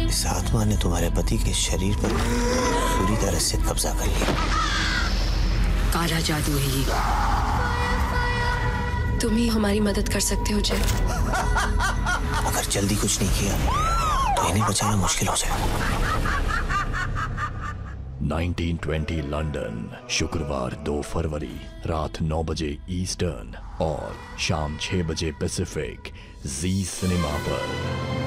इस आत्मा ने तुम्हारे पति के शरीर पर पूरी तरह से कब्जा कर लिया। काला जादू है ये। तुम ही हमारी मदद कर सकते हो जय। अगर जल्दी कुछ नहीं किया तो इन्हें बचाना मुश्किल हो जाएगा। 1920 लंदन, शुक्रवार 2 फरवरी रात 9 बजे ईस्टर्न और शाम 6 बजे पैसिफिक, जी सिनेमा पर।